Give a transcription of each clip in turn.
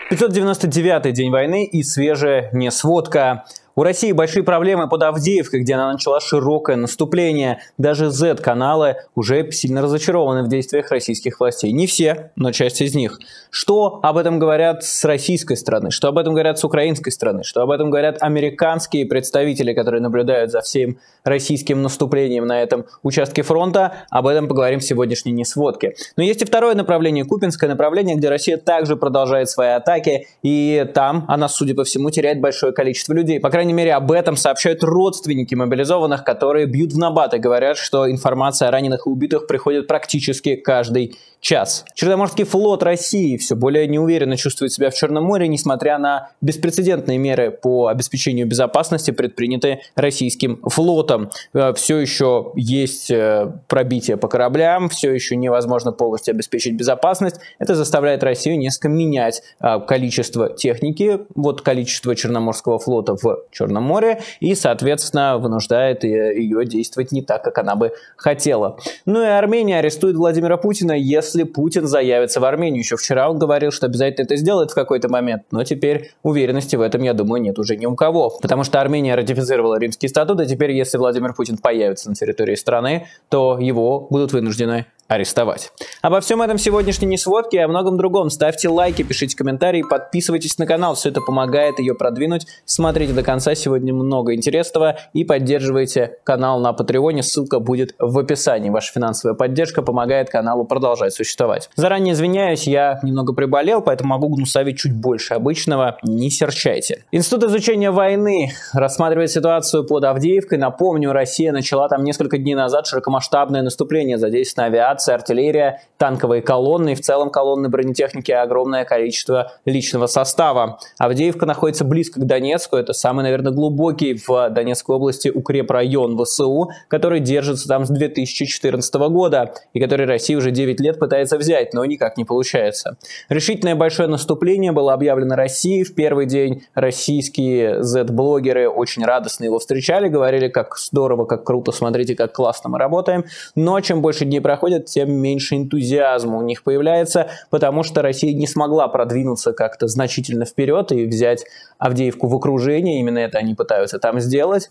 599-й день войны и свежая несводка. У России большие проблемы под Авдеевкой, где она начала широкое наступление. Даже Z-каналы уже сильно разочарованы в действиях российских властей. Не все, но часть из них. Что об этом говорят с российской стороны? Что об этом говорят с украинской стороны? Что об этом говорят американские представители, которые наблюдают за всем российским наступлением на этом участке фронта? Об этом поговорим в сегодняшней несводке. Но есть и второе направление, Купянское направление, где Россия также продолжает свои атаки. И там она, судя по всему, теряет большое количество людей. По крайней мере, об этом сообщают родственники мобилизованных, которые бьют в набат и говорят, что информация о раненых и убитых приходит практически каждый час. Черноморский флот России все более неуверенно чувствует себя в Черном море, несмотря на беспрецедентные меры по обеспечению безопасности, предпринятые российским флотом. Все еще есть пробитие по кораблям, все еще невозможно полностью обеспечить безопасность. Это заставляет Россию несколько менять количество техники, количество Черноморского флота в Черном море, и, соответственно, вынуждает ее действовать не так, как она бы хотела. Ну и Армения арестует Владимира Путина, если Путин заявится в Армению. Еще вчера он говорил, что обязательно это сделает в какой-то момент, но теперь уверенности в этом, я думаю, нет уже ни у кого. Потому что Армения ратифицировала Римский статут, и теперь, если Владимир Путин появится на территории страны, то его будут вынуждены арестовать. Обо всем этом в сегодняшней несводке и о многом другом. Ставьте лайки, пишите комментарии, подписывайтесь на канал. Все это помогает ее продвинуть. Смотрите до конца, сегодня много интересного. И поддерживайте канал на Патреоне. Ссылка будет в описании. Ваша финансовая поддержка помогает каналу продолжать существовать. Заранее извиняюсь, я немного приболел, поэтому могу гнусавить чуть больше обычного. Не серчайте. Институт изучения войны рассматривает ситуацию под Авдеевкой. Напомню, Россия начала там несколько дней назад широкомасштабное наступление. Задействована авиация, артиллерия, танковые колонны и в целом колонны бронетехники, огромное количество личного состава. Авдеевка находится близко к Донецку. Это самый, наверное, глубокий в Донецкой области укрепрайон ВСУ, который держится там с 2014 года и который Россия уже 9 лет пытается взять, но никак не получается. Решительное большое наступление было объявлено Россией. В первый день российские Z-блогеры очень радостно его встречали, говорили, как здорово, как круто, смотрите, как классно мы работаем. Но чем больше дней проходит, тем меньше энтузиазма у них появляется, потому что Россия не смогла продвинуться как-то значительно вперед и взять Авдеевку в окружение. Именно это они пытаются там сделать,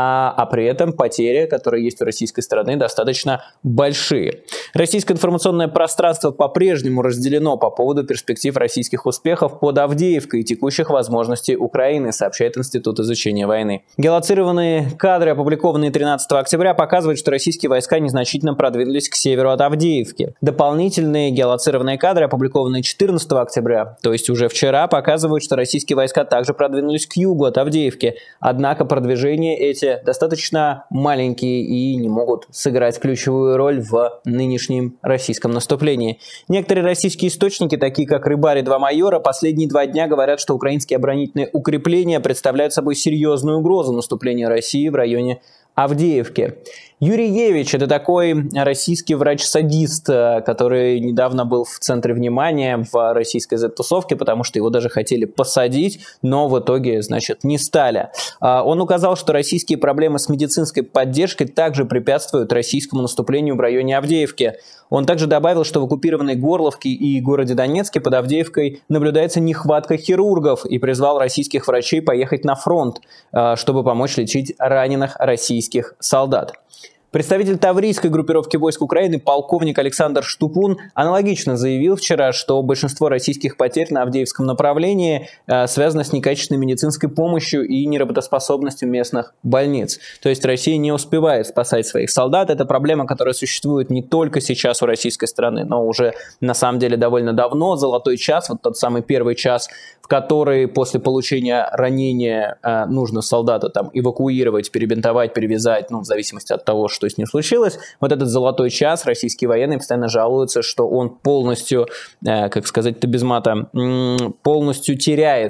а при этом потери, которые есть у российской стороны, достаточно большие. Российское информационное пространство по-прежнему разделено по поводу перспектив российских успехов под Авдеевкой и текущих возможностей Украины, сообщает Институт изучения войны. Геолоцированные кадры, опубликованные 13 октября, показывают, что российские войска незначительно продвинулись к северу от Авдеевки. Дополнительные геолоцированные кадры, опубликованные 14 октября, то есть уже вчера, показывают, что российские войска также продвинулись к югу от Авдеевки. Однако продвижения эти достаточно маленькие и не могут сыграть ключевую роль в нынешнем российском наступлении. Некоторые российские источники, такие как Рыбарь и два майора, последние 2 дня говорят, что украинские оборонительные укрепления представляют собой серьезную угрозу наступления России в районе Авдеевки. Юрий Евич – это такой российский врач-садист, который недавно был в центре внимания в российской Z-тусовке, потому что его даже хотели посадить, но в итоге, не стали. Он указал, что российские проблемы с медицинской поддержкой также препятствуют российскому наступлению в районе Авдеевки. Он также добавил, что в оккупированной Горловке и городе Донецке под Авдеевкой наблюдается нехватка хирургов и призвал российских врачей поехать на фронт, чтобы помочь лечить раненых российских солдат. Представитель таврийской группировки войск Украины, полковник Александр Штупун, аналогично заявил вчера, что большинство российских потерь на Авдеевском направлении связано с некачественной медицинской помощью и неработоспособностью местных больниц. То есть Россия не успевает спасать своих солдат. Это проблема, которая существует не только сейчас у российской страны, но уже на самом деле довольно давно. Золотой час, тот самый первый час, в который после получения ранения нужно солдата эвакуировать, перебинтовать, перевязать, в зависимости от того, что с ним случилось. Вот этот золотой час российские военные постоянно жалуются, что он полностью, как сказать-то без мата, полностью теряется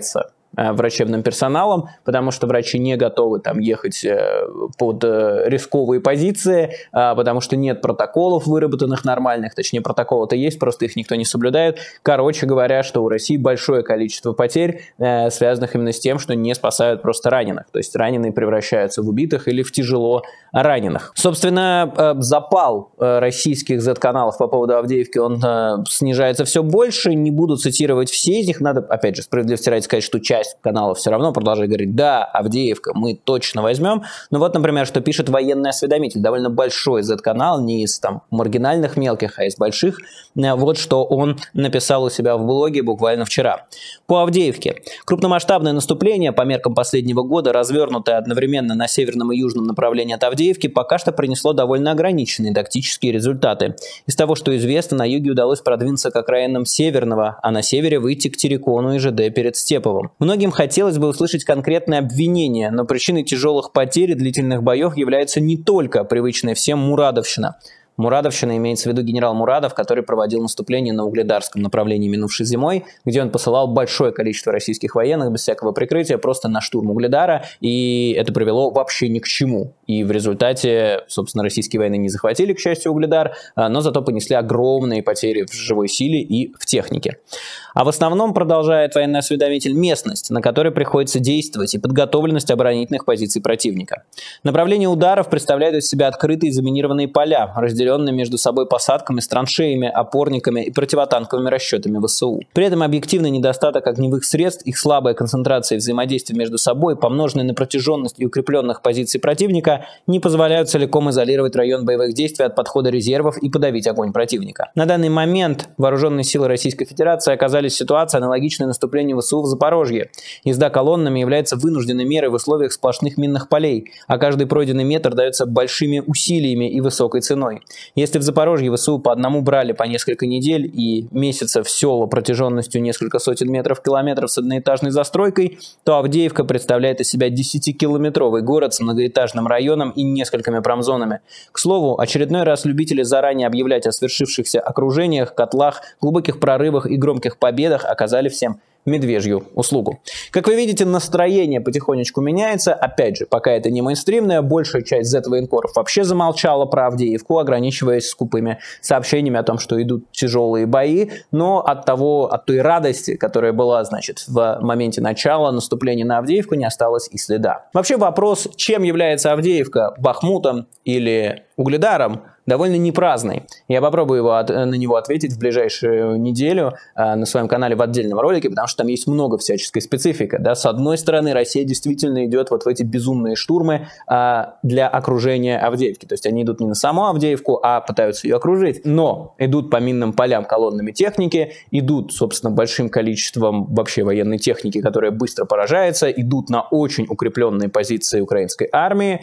врачебным персоналом, потому что врачи не готовы там ехать под рисковые позиции, потому что нет протоколов выработанных нормальных, точнее протоколы-то есть, просто их никто не соблюдает. Короче говоря, что у России большое количество потерь, связанных именно с тем, что не спасают просто раненых, то есть раненые превращаются в убитых или в тяжело раненых. Собственно, запал российских Z-каналов по поводу Авдеевки, он снижается все больше, не буду цитировать все из них, надо, опять же, справедливости ради сказать, что часть каналов все равно продолжает говорить: да, Авдеевка мы точно возьмем. Ну вот, например, что пишет военный осведомитель, довольно большой Z-канал, не из там маргинальных мелких, а из больших. Вот что он написал у себя в блоге буквально вчера. По Авдеевке. Крупномасштабное наступление, по меркам последнего года, развернутое одновременно на северном и южном направлении от Авдеевки, пока что принесло довольно ограниченные тактические результаты. Из того, что известно, на юге удалось продвинуться к окраинам Северного, а на севере выйти к Терекону и ЖД перед Степовым. Многим хотелось бы услышать конкретные обвинения, но причиной тяжелых потерь и длительных боев является не только привычная всем Мурадовщина. Мурадовщина имеется в виду генерал Мурадов, который проводил наступление на Угледарском направлении минувшей зимой, где он посылал большое количество российских военных без всякого прикрытия просто на штурм Угледара, и это привело вообще ни к чему. И в результате, собственно, российские военные не захватили, к счастью, Угледар, но зато понесли огромные потери в живой силе и в технике. А в основном, продолжает военный осведомитель, местность, на которой приходится действовать, и подготовленность оборонительных позиций противника. Направление ударов представляет из себя открытые заминированные поля, разделенные между собой посадками с траншеями, опорниками и противотанковыми расчетами ВСУ. При этом объективный недостаток огневых средств, их слабая концентрация взаимодействия между собой, помноженные на протяженность и укрепленных позиций противника, не позволяют целиком изолировать район боевых действий от подхода резервов и подавить огонь противника. На данный момент вооруженные силы Российской Федерации оказались в ситуации, аналогичной наступлению ВСУ в Запорожье. Езда колоннами является вынужденной мерой в условиях сплошных минных полей, а каждый пройденный метр дается большими усилиями и высокой ценой. Если в Запорожье ВСУ по одному брали по несколько недель и месяцев села протяженностью несколько сотен метров, километров с одноэтажной застройкой, то Авдеевка представляет из себя 10-километровый город с многоэтажным районом и несколькими промзонами. К слову, очередной раз любители заранее объявлять о свершившихся окружениях, котлах, глубоких прорывах и громких победах оказали всем медвежью услугу. Как вы видите, настроение потихонечку меняется. Опять же, пока это не мейнстримная, большая часть Z-военкоров вообще замолчала про Авдеевку, ограничиваясь скупыми сообщениями о том, что идут тяжелые бои, но от той радости, которая была, значит, в моменте начала наступления на Авдеевку, не осталось и следа. Вообще вопрос, чем является Авдеевка, Бахмутом или Угледаром, довольно непраздный. Я попробую на него ответить в ближайшую неделю на своем канале в отдельном ролике, потому что там есть много всяческой специфики. Да? С одной стороны, Россия действительно идет вот в эти безумные штурмы для окружения Авдеевки. То есть они идут не на саму Авдеевку, а пытаются ее окружить. Но идут по минным полям колоннами техники, идут, собственно, большим количеством вообще военной техники, которая быстро поражается, идут на очень укрепленные позиции украинской армии.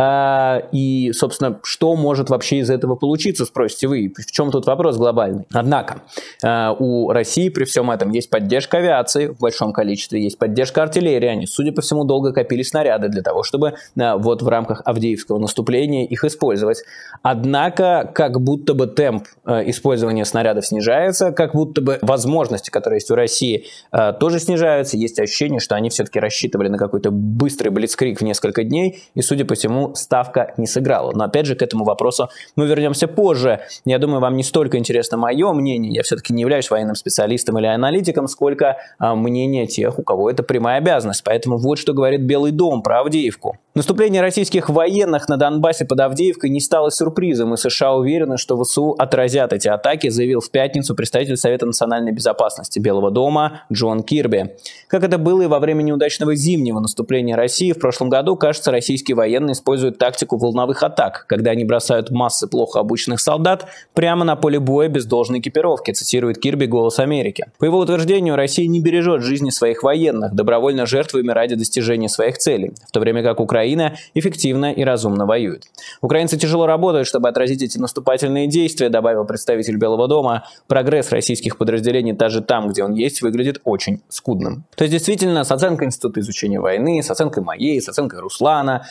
И, собственно, что может вообще из этого получиться, спросите вы? В чем тут вопрос глобальный? Однако, у России при всем этом есть поддержка авиации в большом количестве, есть поддержка артиллерии. Они, судя по всему, долго копили снаряды для того, чтобы вот в рамках Авдеевского наступления их использовать. Однако, как будто бы темп использования снарядов снижается, как будто бы возможности, которые есть у России, тоже снижаются. Есть ощущение, что они все-таки рассчитывали на какой-то быстрый блицкриг в несколько дней, и, судя по всему, ставка не сыграла. Но опять же, к этому вопросу мы вернемся позже. Я думаю, вам не столько интересно мое мнение, я все-таки не являюсь военным специалистом или аналитиком, сколько мнение тех, у кого это прямая обязанность. Поэтому вот что говорит Белый дом про Авдеевку. Наступление российских военных на Донбассе под Авдеевкой не стало сюрпризом, и США уверены, что ВСУ отразят эти атаки, заявил в пятницу представитель Совета национальной безопасности Белого дома Джон Кирби. Как это было и во время неудачного зимнего наступления России в прошлом году, кажется, российские военные используют тактику волновых атак, когда они бросают массы плохо обученных солдат прямо на поле боя без должной экипировки, цитирует Кирби «Голос Америки». По его утверждению, Россия не бережет жизни своих военных, добровольно жертвуями ради достижения своих целей, в то время как Украина Украина эффективно и разумно воюет. Украинцы тяжело работают, чтобы отразить эти наступательные действия, добавил представитель Белого дома. Прогресс российских подразделений даже там, где он есть, выглядит очень скудным. То есть действительно с оценкой Института изучения войны, с оценкой моей, с оценкой Руслана,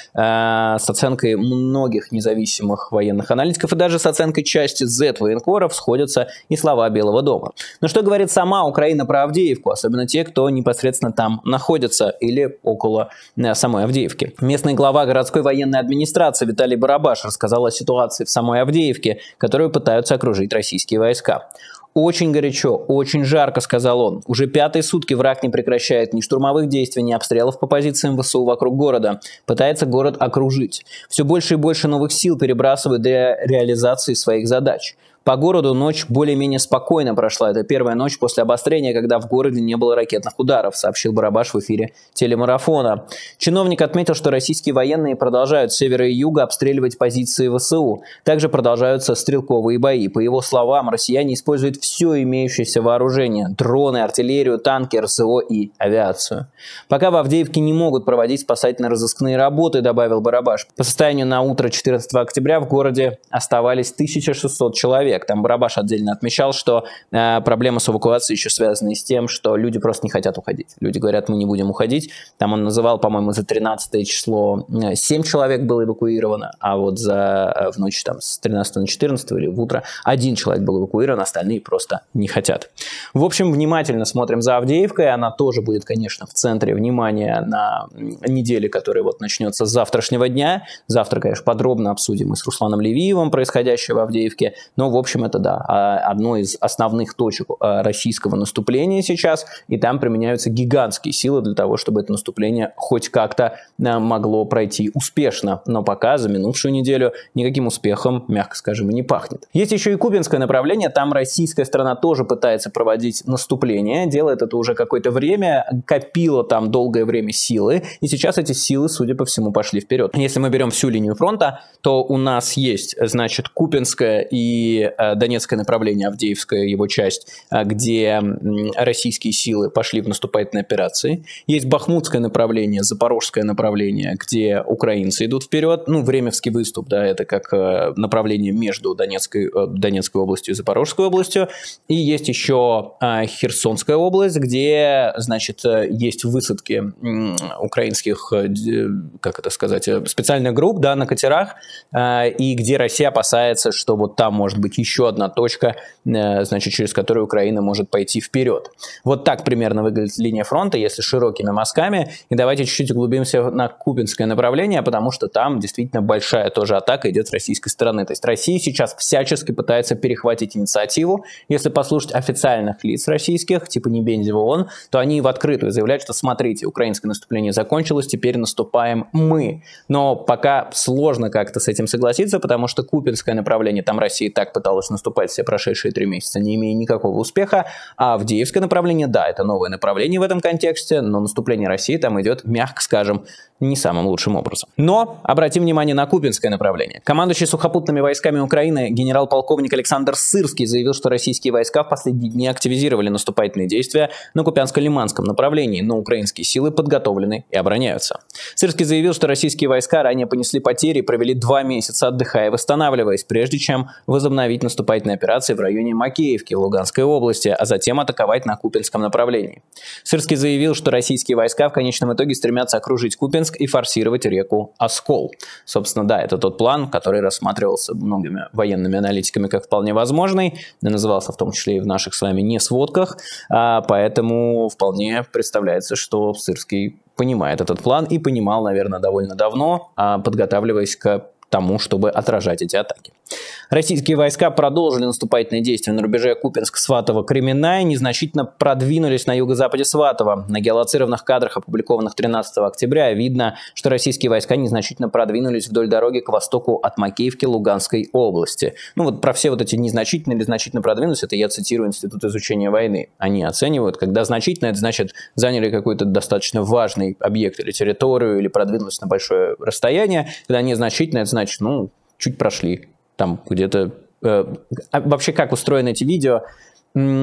с оценкой многих независимых военных аналитиков и даже с оценкой части Z-военкоров сходятся и слова Белого дома. Но что говорит сама Украина про Авдеевку, особенно те, кто непосредственно там находится или около самой Авдеевки? Местный глава городской военной администрации Виталий Барабаш рассказал о ситуации в самой Авдеевке, которую пытаются окружить российские войска. «Очень горячо, очень жарко», — сказал он. «Уже 5-е сутки враг не прекращает ни штурмовых действий, ни обстрелов по позициям ВСУ вокруг города. Пытается город окружить. Все больше и больше новых сил перебрасывают для реализации своих задач. По городу ночь более-менее спокойно прошла. Это первая ночь после обострения, когда в городе не было ракетных ударов», сообщил Барабаш в эфире телемарафона. Чиновник отметил, что российские военные продолжают с севера и юга обстреливать позиции ВСУ. Также продолжаются стрелковые бои. По его словам, россияне используют все имеющееся вооружение – дроны, артиллерию, танки, РСО и авиацию. «Пока в Авдеевке не могут проводить спасательно-розыскные работы», добавил Барабаш. По состоянию на утро 14 октября в городе оставались 1600 человек. Там Барабаш отдельно отмечал, что проблема с эвакуацией еще связана и с тем, что люди просто не хотят уходить. Люди говорят, мы не будем уходить. Там он называл, по-моему, за 13 число 7 человек было эвакуировано, а вот в ночь там, с 13 на 14 или в утро 1 человек был эвакуирован, остальные просто не хотят. В общем, внимательно смотрим за Авдеевкой. Она тоже будет, конечно, в центре внимания на неделе, которая вот начнется с завтрашнего дня. Завтра, конечно, подробно обсудим и с Русланом Левиевым происходящее в Авдеевке. Но, в общем, это да, одно из основных точек российского наступления сейчас, и там применяются гигантские силы для того, чтобы это наступление хоть как-то могло пройти успешно. Но пока за минувшую неделю никаким успехом, мягко скажем, и не пахнет. Есть еще и купинское направление, там российская сторона тоже пытается проводить наступление, делает это уже какое-то время, копила там долгое время силы, и сейчас эти силы, судя по всему, пошли вперед. Если мы берем всю линию фронта, то у нас есть, значит, Купинское и Донецкое направление, Авдеевская его часть, где российские силы пошли в наступательные операции. Есть Бахмутское направление, Запорожское направление, где украинцы идут вперед. Ну, Времевский выступ, да, это как направление между Донецкой областью и Запорожской областью. И есть еще Херсонская область, где, значит, есть высадки украинских, как это сказать, специальных групп, да, на катерах, и где Россия опасается, что вот там может быть еще одна точка, значит, через которую Украина может пойти вперед. Вот так примерно выглядит линия фронта, если широкими мазками. И давайте чуть-чуть углубимся на Купинское направление, потому что там действительно большая тоже атака идет с российской стороны. То есть Россия сейчас всячески пытается перехватить инициативу. Если послушать официальных лиц российских, типа Небензева ООН, то они в открытую заявляют, что смотрите, украинское наступление закончилось, теперь наступаем мы. Но пока сложно как-то с этим согласиться, потому что Купинское направление, там Россия так пыталась наступать все прошедшие 3 месяца, не имея никакого успеха. А Авдеевское направление, да, это новое направление в этом контексте, но наступление России там идет, мягко скажем, не самым лучшим образом. Но обратим внимание на Купинское направление. Командующий сухопутными войсками Украины генерал-полковник Александр Сырский заявил, что российские войска в последние дни активизировали наступательные действия на Купянско-Лиманском направлении, но украинские силы подготовлены и обороняются. Сырский заявил, что российские войска ранее понесли потери и провели 2 месяца отдыхая и восстанавливаясь, прежде чем возобновить наступательные операции в районе Макеевки в Луганской области, а затем атаковать на Купинском направлении. Сырский заявил, что российские войска в конечном итоге стремятся окружить Купинск и форсировать реку Оскол. Собственно, да, это тот план, который рассматривался многими военными аналитиками как вполне возможный, назывался в том числе и в наших с вами не сводках, поэтому вполне представляется, что Сырский понимает этот план и понимал, наверное, довольно давно, подготавливаясь к тому, чтобы отражать эти атаки. Российские войска продолжили наступательные действия на рубеже Купинск-Сватово-Кременная и незначительно продвинулись на юго-западе Сватова. На геолоцированных кадрах, опубликованных 13 октября, видно, что российские войска незначительно продвинулись вдоль дороги к востоку от Макеевки Луганской области. Ну вот про все вот эти незначительно или значительно продвинулись, это я цитирую Институт изучения войны. Они оценивают, когда значительно, это значит заняли какой-то достаточно важный объект или территорию, или продвинулись на большое расстояние. Когда незначительно, это значит, ну, чуть прошли. Там где-то... Вообще, как устроены эти видео?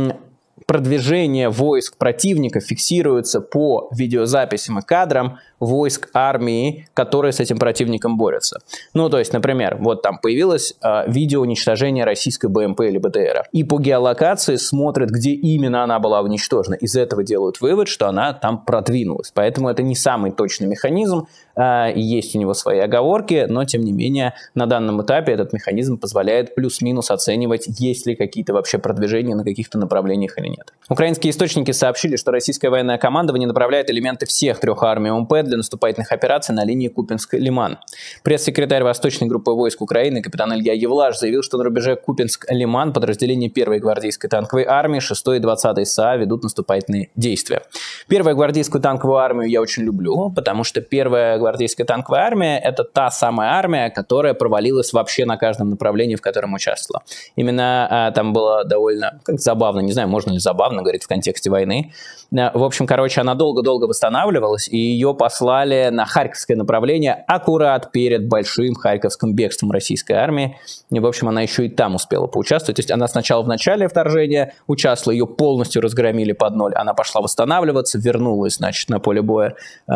продвижение войск противника фиксируется по видеозаписям и кадрам войск армии, которые с этим противником борются. Ну, то есть, например, вот там появилось видео уничтожения российской БМП или БТРа. И по геолокации смотрят, где именно она была уничтожена. Из этого делают вывод, что она там продвинулась. Поэтому это не самый точный механизм. Есть у него свои оговорки, но, тем не менее, на данном этапе этот механизм позволяет плюс-минус оценивать, есть ли какие-то вообще продвижения на каких-то направлениях или нет. Украинские источники сообщили, что российское военное командование направляет элементы всех трех армий ОМП для наступательных операций на линии Купянск-Лиман. Пресс-секретарь Восточной группы войск Украины капитан Илья Евлаш заявил, что на рубеже Купянск-Лиман подразделения 1-й гвардейской танковой армии, 6-й и 20-й СА ведут наступательные действия. 1-ю гвардейскую танковую армию я очень люблю, потому что 1-я гвардейская танковая армия — это та самая армия, которая провалилась вообще на каждом направлении, в котором участвовала. Именно там было довольно забавно, не знаю, можно ли забавно говорить в контексте войны. В общем, она долго-долго восстанавливалась, и ее послали на Харьковское направление аккурат перед большим харьковским бегством российской армии. И, в общем, она еще и там успела поучаствовать. То есть она сначала в начале вторжения участвовала, ее полностью разгромили под ноль. Она пошла восстанавливаться, вернулась, значит, на поле боя,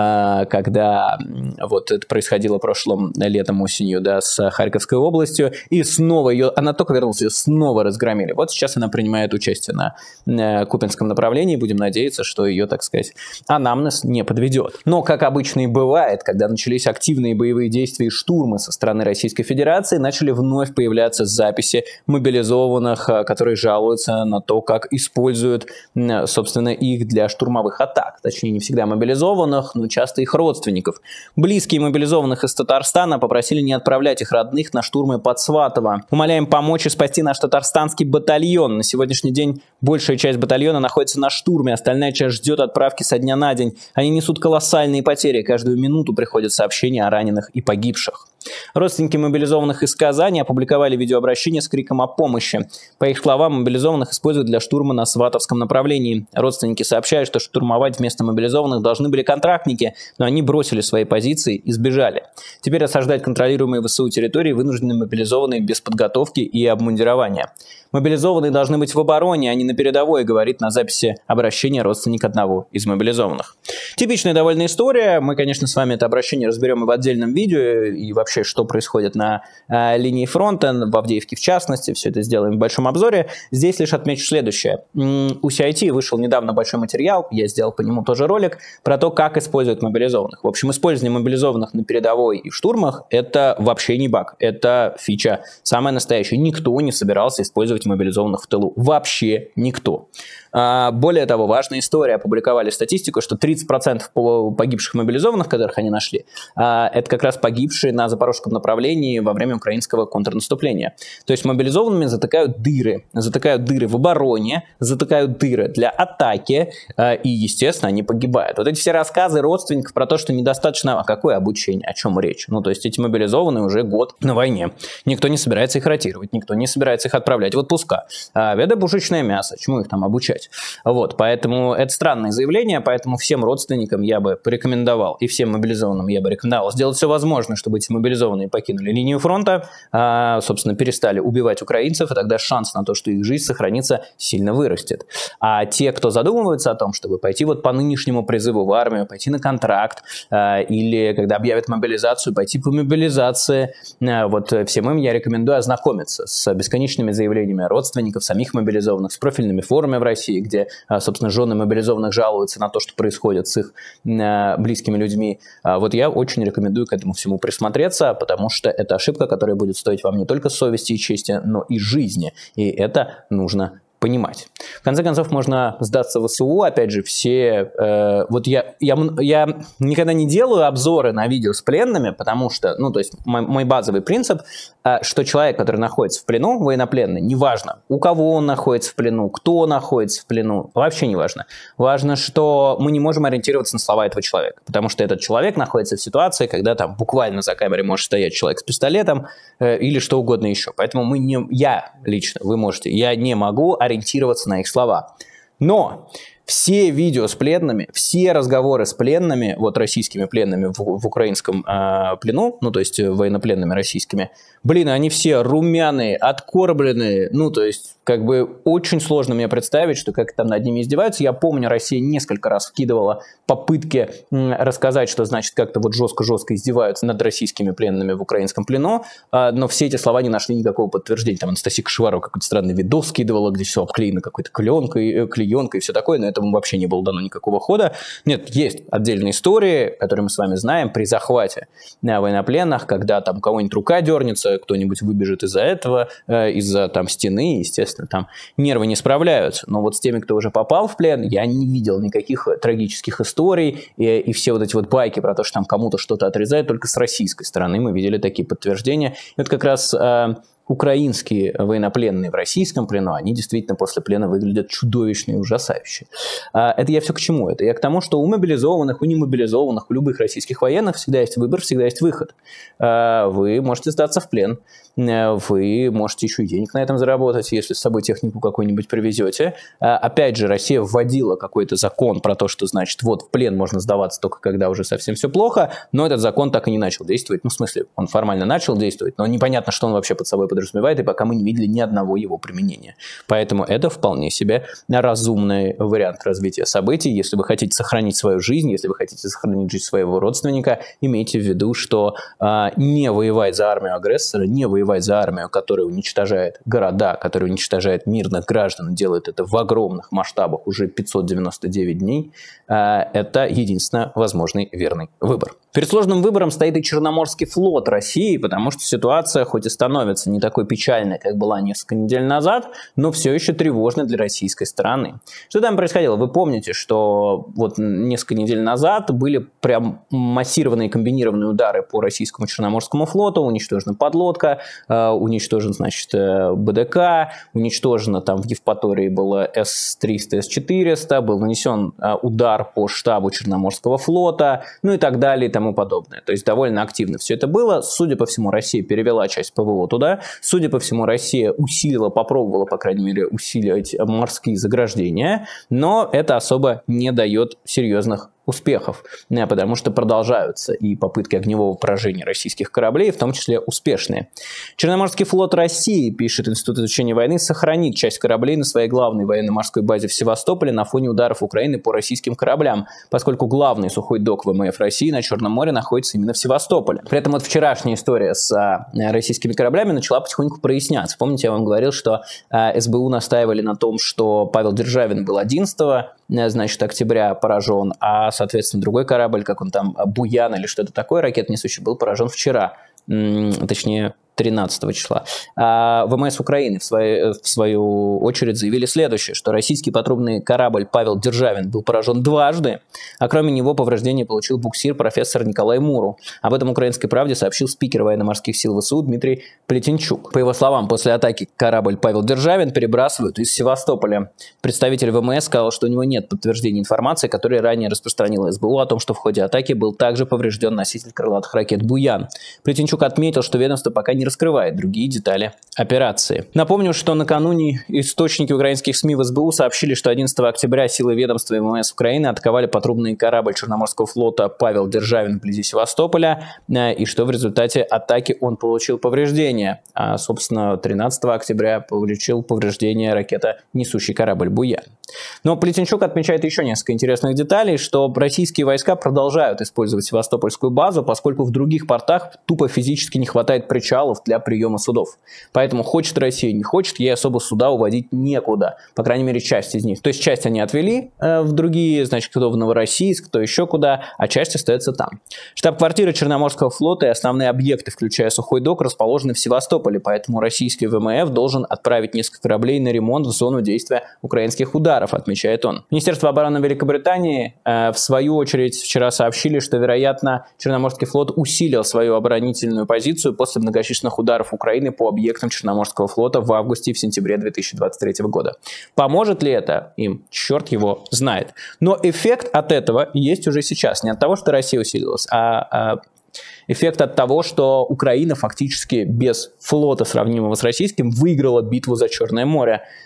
когда вот это происходило прошлым летом, осенью, да, с Харьковской областью. И снова она только вернулась, ее снова разгромили. Вот сейчас она принимает участие на Купянском направлении. Будем надеяться, что ее, так сказать, анамнез не подведет. Но, как обычно и бывает, когда начались активные боевые действия и штурмы со стороны Российской Федерации, начали вновь появляться записи мобилизованных, которые жалуются на то, как используют, собственно, их для штурмовых атак. Точнее, не всегда мобилизованных, но часто их родственников. Близкие мобилизованных из Татарстана попросили не отправлять их родных на штурмы под Сватово. Умоляем помочь и спасти наш татарстанский батальон. На сегодняшний день большая часть батальона находится на штурме, остальная часть ждет отправки со дня на день. Они несут колоссальные потери, каждую минуту приходят сообщения о раненых и погибших. Родственники мобилизованных из Казани опубликовали видеообращение с криком о помощи. По их словам, мобилизованных используют для штурма на Сватовском направлении. Родственники сообщают, что штурмовать вместо мобилизованных должны были контрактники, но они бросили свои позиции и сбежали. Теперь осаждать контролируемые ВСУ территории вынуждены мобилизованные без подготовки и обмундирования. Мобилизованные должны быть в обороне, а не на передовой, говорит на записи обращения родственник одного из мобилизованных. Типичная довольно история. Мы, конечно, с вами это обращение разберем и в отдельном видео, и вообще, что происходит на линии фронта, в Авдеевке в частности. Все это сделаем в большом обзоре. Здесь лишь отмечу следующее. У CIT вышел недавно большой материал, я сделал по нему тоже ролик, про то, как используют мобилизованных. В общем, использование мобилизованных на передовой и в штурмах – это вообще не баг, это фича самая настоящая. Никто не собирался использовать мобилизованных в тылу. Вообще никто. Более того, важная история. Опубликовали статистику, что 30% погибших мобилизованных, которых они нашли, это как раз погибшие на запорожском направлении во время украинского контрнаступления. То есть мобилизованными затыкают дыры в обороне, затыкают дыры для атаки, и, естественно, они погибают. Вот эти все рассказы родственников про то, что недостаточно, какое обучение, о чем речь? Ну, то есть эти мобилизованные уже год на войне. Никто не собирается их ротировать, никто не собирается их отправлять в отпуска. Ведопушечное мясо, чему их там обучать? Вот, поэтому это странное заявление, поэтому всем родственникам я бы порекомендовал, и всем мобилизованным я бы рекомендовал сделать все возможное, чтобы эти мобилизованные покинули линию фронта, собственно, перестали убивать украинцев, и тогда шанс на то, что их жизнь сохранится, сильно вырастет. А те, кто задумывается о том, чтобы пойти вот по нынешнему призыву в армию, пойти на контракт, или когда объявят мобилизацию, пойти по мобилизации, вот всем им я рекомендую ознакомиться с бесконечными заявлениями родственников, самих мобилизованных, с профильными форумами в России, где, собственно, жены мобилизованных жалуются на то, что происходит с их близкими людьми. Вот я очень рекомендую к этому всему присмотреться, потому что это ошибка, которая будет стоить вам не только совести и чести, но и жизни. И это нужно понимать. В конце концов, можно сдаться в ВСУ. Опять же, вот я никогда не делаю обзоры на видео с пленными, потому что, ну, то есть мой базовый принцип, что человек, который находится в плену, военнопленный, неважно, у кого он находится в плену, кто находится в плену, вообще не важно. Важно, что мы не можем ориентироваться на слова этого человека, потому что этот человек находится в ситуации, когда там буквально за камерой может стоять человек с пистолетом или что угодно еще. Поэтому я лично, вы можете, я не могу ориентироваться на их слова. Но все видео с пленными, все разговоры с пленными, вот российскими пленными в украинском плену, ну то есть военнопленными российскими, блин, они все румяные, откормленные, ну то есть как бы очень сложно мне представить, что как там над ними издеваются. Я помню, Россия несколько раз вкидывала попытки рассказать, что значит как-то вот жестко-жестко издеваются над российскими пленными в украинском плену, но все эти слова не нашли никакого подтверждения. Там Анастасия Кашеварова какой-то странный видос скидывала, где все обклеено какой-то клеенкой и все такое, но этому вообще не было дано никакого хода. Нет, есть отдельные истории, которые мы с вами знаем при захвате военнопленных, когда там у кого-нибудь рука дернется, кто-нибудь выбежит из-за этого, из-за там стены, естественно, там нервы не справляются. Но вот с теми, кто уже попал в плен, я не видел никаких трагических историй, и все вот эти вот байки про то, что там кому-то что-то отрезают, только с российской стороны мы видели такие подтверждения. И вот как раз украинские военнопленные в российском плену, они действительно после плена выглядят чудовищно и ужасающе. Это я все к чему? Это я к тому, что у мобилизованных, у немобилизованных, у любых российских военных всегда есть выбор, всегда есть выход. Вы можете сдаться в плен, вы можете еще и денег на этом заработать, если с собой технику какую-нибудь привезете. Опять же, Россия вводила какой-то закон про то, что, значит, вот в плен можно сдаваться только когда уже совсем все плохо, но этот закон так и не начал действовать. Ну, в смысле, он формально начал действовать, но непонятно, что он вообще под собой подразумевает, и пока мы не видели ни одного его применения. Поэтому это вполне себе разумный вариант развития событий. Если вы хотите сохранить свою жизнь, если вы хотите сохранить жизнь своего родственника, имейте в виду, что не воевать за армию агрессора, не воевать за армию, которая уничтожает города, которая уничтожает мирных граждан, делает это в огромных масштабах уже 599 дней, это единственно возможный верный выбор. Перед сложным выбором стоит и Черноморский флот России, потому что ситуация хоть и становится не такой печальной, как была несколько недель назад, но все еще тревожной для российской стороны. Что там происходило? Вы помните, что вот несколько недель назад были прям массированные комбинированные удары по российскому Черноморскому флоту, уничтожена подлодка, уничтожен, значит, БДК, уничтожено там в Евпатории было С-300, С-400, был нанесен удар по штабу Черноморского флота, ну и так далее и тому подобное. То есть довольно активно все это было. Судя по всему, Россия перевела часть ПВО туда. Судя по всему, Россия усилила, попробовала, по крайней мере, усилить морские заграждения, но это особо не дает серьезных успехов, потому что продолжаются и попытки огневого поражения российских кораблей, в том числе успешные. Черноморский флот России, пишет Институт изучения войны, сохранит часть кораблей на своей главной военно-морской базе в Севастополе на фоне ударов Украины по российским кораблям, поскольку главный сухой док ВМФ России на Черном море находится именно в Севастополе. При этом вот вчерашняя история с российскими кораблями начала потихоньку проясняться. Помните, я вам говорил, что СБУ настаивали на том, что Павел Державин был 11 значит, октября поражен, а, соответственно, другой корабль, как он там, Буян или что-то такое, ракетонесущий, был поражен вчера, точнее, 13 числа. А ВМС Украины в свою очередь заявили следующее, что российский патрульный корабль Павел Державин был поражен дважды, а кроме него повреждение получил буксир профессор Николай Муру. Об этом «Украинской правде» сообщил спикер военно-морских сил ВСУ Дмитрий Плетенчук. По его словам, после атаки корабль Павел Державин перебрасывают из Севастополя. Представитель ВМС сказал, что у него нет подтверждения информации, которую ранее распространила СБУ о том, что в ходе атаки был также поврежден носитель крылатых ракет «Буян». Плетенчук отметил, что ведомство пока не раскрывает другие детали операции. Напомню, что накануне источники украинских СМИ в СБУ сообщили, что 11 октября силы ведомства МВС Украины атаковали патрульный корабль Черноморского флота Павел Державин вблизи Севастополя, и что в результате атаки он получил повреждения. А, собственно, 13 октября получил повреждение ракета-несущий корабль «Буян». Но Плетенчук отмечает еще несколько интересных деталей, что российские войска продолжают использовать Севастопольскую базу, поскольку в других портах тупо физически не хватает причалов для приема судов. Поэтому хочет Россия, не хочет, ей особо суда уводить некуда. По крайней мере, часть из них. То есть часть они отвели в другие, значит, кто в Новороссийск, кто еще куда, а часть остается там. Штаб-квартира Черноморского флота и основные объекты, включая сухой док, расположены в Севастополе, поэтому российский ВМФ должен отправить несколько кораблей на ремонт в зону действия украинских ударов, отмечает он. Министерство обороны Великобритании, в свою очередь, вчера сообщили, что, вероятно, Черноморский флот усилил свою оборонительную позицию после многочисленных ударов Украины по объектам Черноморского флота в августе и в сентябре 2023 года. Поможет ли это им? Черт его знает. Но эффект от этого есть уже сейчас. Не от того, что Россия усилилась, а эффект от того, что Украина фактически без флота, сравнимого с российским, выиграла битву за Черное море.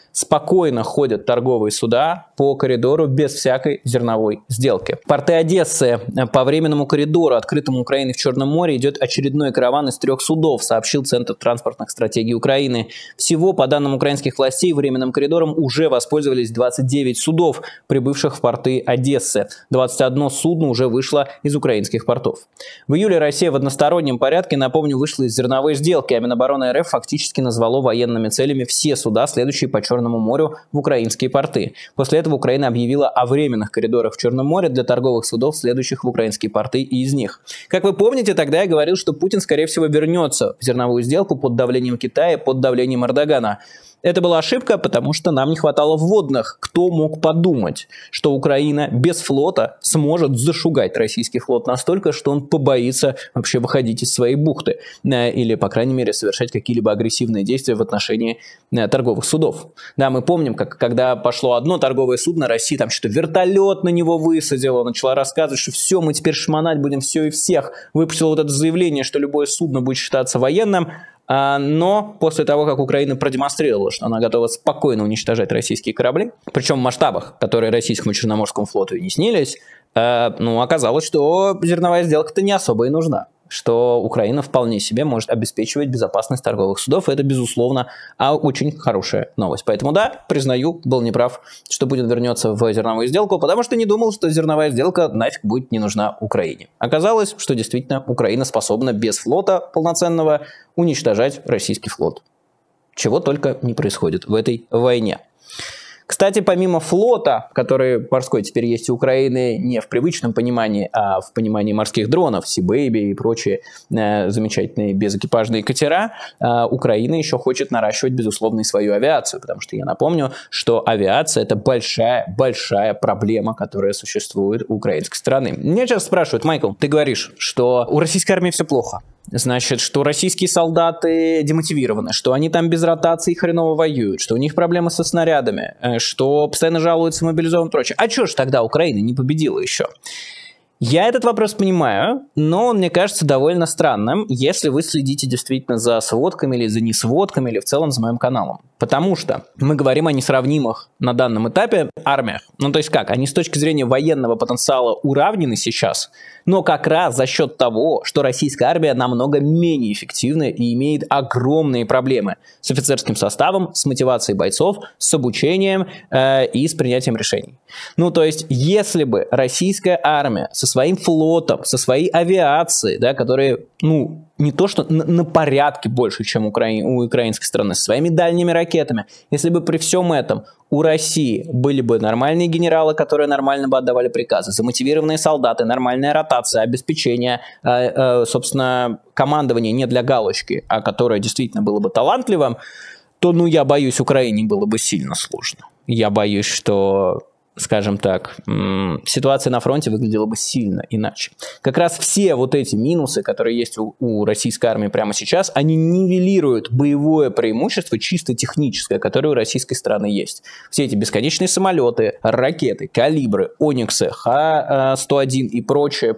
спокойно ходят торговые суда по коридору без всякой зерновой сделки. В порты Одессы по временному коридору, открытому Украине в Черном море, идет очередной караван из 3 судов, сообщил Центр транспортных стратегий Украины. Всего, по данным украинских властей, временным коридором уже воспользовались 29 судов, прибывших в порты Одессы. 21 судно уже вышло из украинских портов. В июле Россия в одностороннем порядке, напомню, вышла из зерновой сделки, а Минобороны РФ фактически назвало военными целями все суда, следующие по Черному морю в украинские порты. После этого Украина объявила о временных коридорах в Черном море для торговых судов, следующих в украинские порты и из них. Как вы помните, тогда я говорил, что Путин, скорее всего, вернется в зерновую сделку под давлением Китая, под давлением Эрдогана. Это была ошибка, потому что нам не хватало вводных. Кто мог подумать, что Украина без флота сможет зашугать российский флот настолько, что он побоится вообще выходить из своей бухты или, по крайней мере, совершать какие-либо агрессивные действия в отношении торговых судов. Да, мы помним, как когда пошло одно торговое судно, Россия там что-то вертолет на него высадила, начала рассказывать, что все, мы теперь шмонать будем все и всех. Выпустила вот это заявление, что любое судно будет считаться военным. Но после того, как Украина продемонстрировала, что она готова спокойно уничтожать российские корабли, причем в масштабах, которые российскому Черноморскому флоту и не снились, оказалось, что зерновая сделка-то не особо и нужна. Что Украина вполне себе может обеспечивать безопасность торговых судов. Это, безусловно, очень хорошая новость. Поэтому да, признаю, был неправ, что Путин вернется в зерновую сделку, потому что не думал, что зерновая сделка нафиг будет не нужна Украине. Оказалось, что действительно Украина способна без флота полноценного уничтожать российский флот. Чего только не происходит в этой войне. Кстати, помимо флота, который морской теперь есть у Украины не в привычном понимании, а в понимании морских дронов, Sea Baby и прочие замечательные безэкипажные катера, Украина еще хочет наращивать, безусловно, и свою авиацию, потому что я напомню, что авиация – это большая проблема, которая существует у украинской страны. Меня часто спрашивают: Майкл, ты говоришь, что у российской армии все плохо. Значит, что российские солдаты демотивированы, что они там без ротации хреново воюют, что у них проблемы со снарядами, что постоянно жалуются мобилизованным и прочее. А что ж тогда Украина не победила еще? Я этот вопрос понимаю, но он мне кажется довольно странным, если вы следите действительно за сводками или за несводками, или в целом за моим каналом. Потому что мы говорим о несравнимых на данном этапе армиях. Ну, то есть как? Они с точки зрения военного потенциала уравнены сейчас, но как раз за счет того, что российская армия намного менее эффективна и имеет огромные проблемы с офицерским составом, с мотивацией бойцов, с обучением и с принятием решений. Ну, то есть, если бы российская армия со своим флотом, со своей авиацией, да, которые, не то что на порядке больше, чем у украинской страны, со своими дальними ракетами, если бы при всем этом у России были бы нормальные генералы, которые нормально бы отдавали приказы, замотивированные солдаты, нормальная ротация, обеспечение, собственно, командование не для галочки, а которое действительно было бы талантливым, то, я боюсь, Украине было бы сильно сложно. Я боюсь, что, скажем так, ситуация на фронте выглядела бы сильно иначе. Как раз все вот эти минусы, которые есть у российской армии прямо сейчас, они нивелируют боевое преимущество чисто техническое, которое у российской страны есть. Все эти бесконечные самолеты, ракеты, калибры, Ониксы, Х-101 и прочее,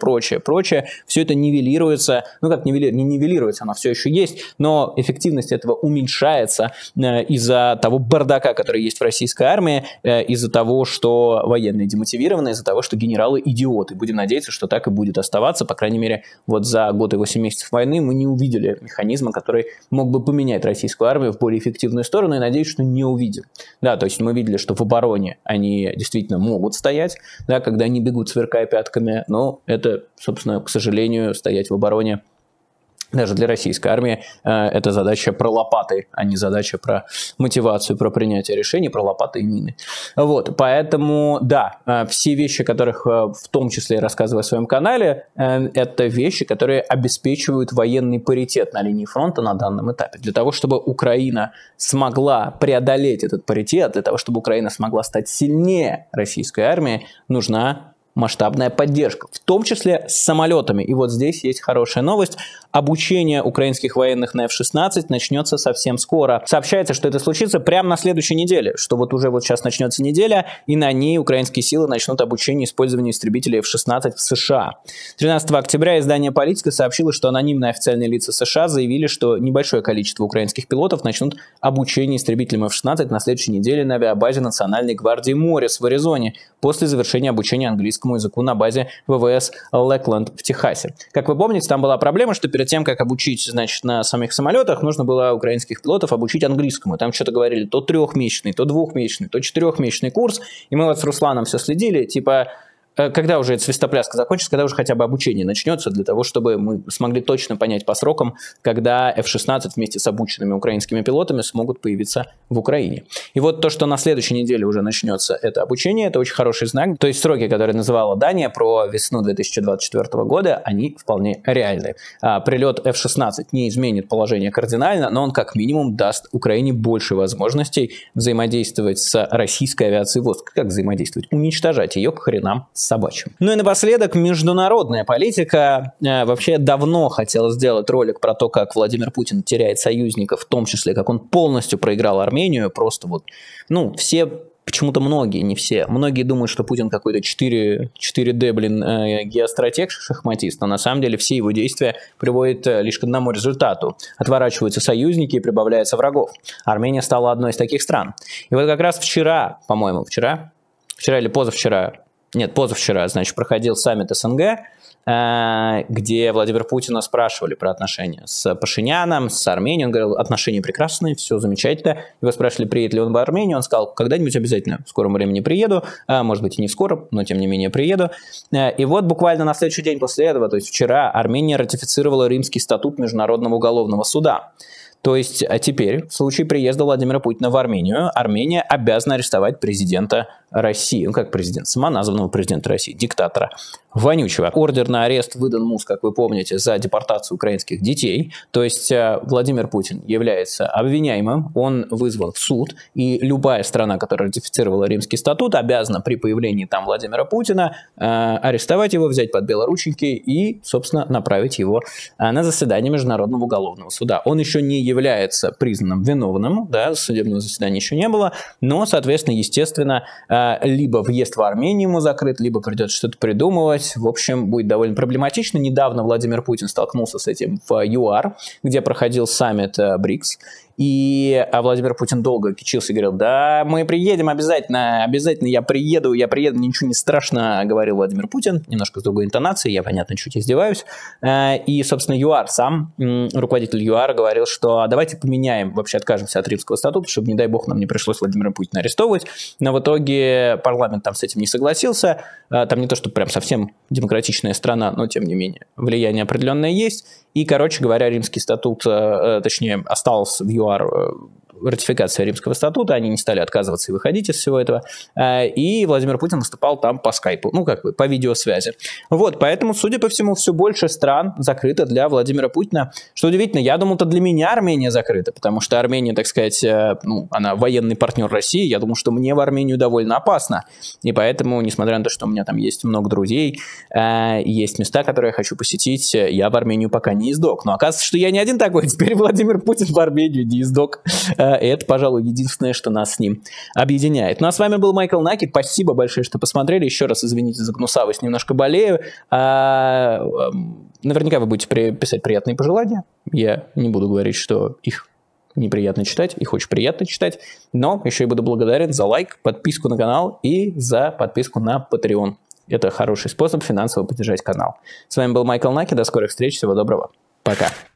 все это нивелируется, не нивелируется, оно все еще есть, но эффективность этого уменьшается из-за того бардака, который есть в российской армии, из-за того, что военные демотивированы, из-за того, что генералы идиоты. Будем надеяться, что так и будет оставаться. По крайней мере, вот за год и 8 месяцев войны мы не увидели механизма, который мог бы поменять российскую армию в более эффективную сторону, и надеюсь, что не увидим. Да, то есть мы видели, что в обороне они действительно могут стоять, да, когда они бегут, сверкая пятками, но это, собственно, к сожалению, стоять в обороне даже для российской армии это задача про лопаты, а не задача про мотивацию, про принятие решений, про лопаты и мины. Вот, поэтому, да, все вещи, которых в том числе я рассказываю в своем канале, это вещи, которые обеспечивают военный паритет на линии фронта на данном этапе. Для того, чтобы Украина смогла преодолеть этот паритет, для того, чтобы Украина смогла стать сильнее российской армии, нужна масштабная поддержка, в том числе с самолетами. И вот здесь есть хорошая новость. Обучение украинских военных на F-16 начнется совсем скоро. Сообщается, что это случится прямо на следующей неделе, что вот уже вот сейчас начнется неделя, и на ней украинские силы начнут обучение использованию истребителей F-16 в США. 13 октября издание «Политика» сообщило, что анонимные официальные лица США заявили, что небольшое количество украинских пилотов начнут обучение истребителям F-16 на следующей неделе на авиабазе Национальной гвардии Моррис в Аризоне после завершения обучения английскому языку на базе ВВС Лэкленд в Техасе. Как вы помните, там была проблема, что перед тем, как обучить, значит, на самих самолетах, нужно было украинских пилотов обучить английскому. Там что-то говорили то 3-месячный, то 2-месячный, то 4-месячный курс. И мы вот с Русланом все следили, типа, когда уже эта свистопляска закончится, когда уже хотя бы обучение начнется, для того, чтобы мы смогли точно понять по срокам, когда F-16 вместе с обученными украинскими пилотами смогут появиться в Украине. И вот то, что на следующей неделе уже начнется это обучение, это очень хороший знак. То есть сроки, которые называла Дания про весну 2024 года, они вполне реальны. Прилет F-16 не изменит положение кардинально, но он как минимум даст Украине больше возможностей взаимодействовать с российской авиацией ВОС. Как взаимодействовать? Уничтожать ее к хренам собачьим. Ну и напоследок, международная политика. Вообще давно хотел сделать ролик про то, как Владимир Путин теряет союзников, в том числе, как он полностью проиграл Армению. Просто вот, ну, все, почему-то многие, не все, многие думают, что Путин какой-то 4D, геостратег, шахматист, но на самом деле все его действия приводят лишь к одному результату. Отворачиваются союзники и прибавляется врагов. Армения стала одной из таких стран. И вот как раз вчера, по-моему, вчера или позавчера, нет, позавчера, значит, проходил саммит СНГ, где Владимира Путина спрашивали про отношения с Пашиняном, с Арменией. Он говорил, отношения прекрасные, все замечательно. Его спрашивали, приедет ли он в Армению. Он сказал, когда-нибудь обязательно в скором времени приеду. Может быть, и не в скором, но тем не менее приеду. И вот буквально на следующий день после этого, то есть вчера, Армения ратифицировала Римский статут Международного уголовного суда. То есть теперь, в случае приезда Владимира Путина в Армению, Армения обязана арестовать президента России. Ну, как президент, самоназванного президента России, диктатора вонючего. Ордер на арест выдан МУС, как вы помните, за депортацию украинских детей. То есть Владимир Путин является обвиняемым, он вызван в суд, и любая страна, которая ратифицировала Римский статут, обязана при появлении там Владимира Путина арестовать его, взять под белорученьки и, собственно, направить его на заседание Международного уголовного суда. Он еще не является признанным виновным, да, судебного заседания еще не было, но, соответственно, естественно, либо въезд в Армению ему закрыт, либо придется что-то придумывать. В общем, будет довольно проблематично. Недавно Владимир Путин столкнулся с этим в ЮАР, где проходил саммит БРИКС. И Владимир Путин долго кичился и говорил, да, мы приедем обязательно, я приеду, ничего не страшно, говорил Владимир Путин, немножко с другой интонацией, я, понятно, чуть издеваюсь. И, собственно, ЮАР сам, руководитель ЮАР говорил, что давайте поменяем, вообще откажемся от Римского статута, чтобы, не дай бог, нам не пришлось Владимира Путина арестовывать. Но в итоге парламент там с этим не согласился. Там не то, что прям совсем демократичная страна, но, тем не менее, влияние определенное есть. И, короче говоря, Римский статут, точнее, остался в ЮАР ратификация Римского статута, они не стали отказываться и выходить из всего этого, и Владимир Путин выступал там по скайпу, ну, как бы, по видеосвязи. Вот, поэтому, судя по всему, все больше стран закрыто для Владимира Путина. Что удивительно, я думал, что для меня Армения закрыта, потому что Армения, так сказать, ну, она военный партнер России, я думал, что мне в Армению довольно опасно, и поэтому, несмотря на то, что у меня там есть много друзей, есть места, которые я хочу посетить, я в Армению пока не издок. Но оказывается, что я не один такой, теперь Владимир Путин в Армению не издок. И это, пожалуй, единственное, что нас с ним объединяет. Ну а с вами был Майкл Наки. Спасибо большое, что посмотрели. Еще раз извините за гнусавость, немножко болею. Наверняка вы будете писать приятные пожелания. Я не буду говорить, что их неприятно читать, их очень приятно читать. Но еще и буду благодарен за лайк, подписку на канал и за подписку на Patreon. Это хороший способ финансово поддержать канал. С вами был Майкл Наки. До скорых встреч. Всего доброго. Пока.